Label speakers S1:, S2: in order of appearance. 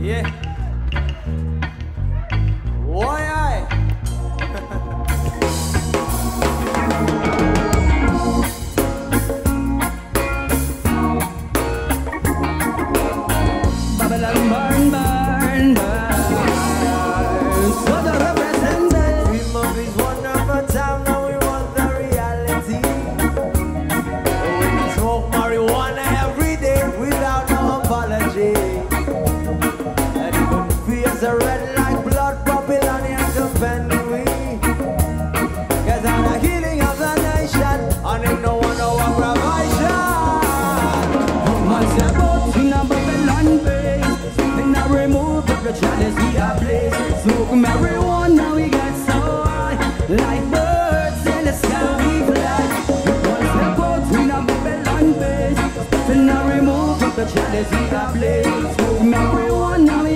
S1: Yeah. Why I?
S2: Babylon burn, burn, burn. So the representative.
S1: Dream of his wonderful time, now we want the reality. We smoke marijuana every day without no apology. And even fears are red like blood, Babylonian defending we. Cause I'm the healing of the nation, and in no one no aggravation.
S2: Man step out in a Babylon base. And I remove every chalice we are placed. Smoke marijuana, we get so high. Like birds in the sky we fly. Man step out in a Babylon base. And I remove every chalice we are placed. Smoke marijuana, we